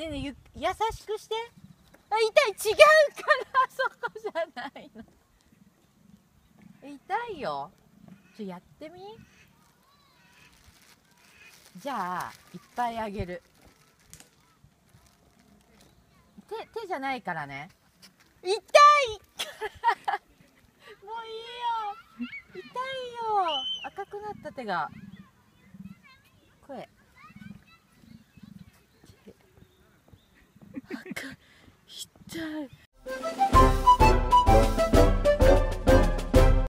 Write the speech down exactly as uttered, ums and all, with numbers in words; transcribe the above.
ねえねえ、ゆ優しくして。あ、痛い、違うからそこじゃないの。痛いよ。ちょやってみ。じゃあいっぱいあげる。手手じゃないからね。痛いもういいよ。痛いよ。赤くなった手が。声。赤い。痛い。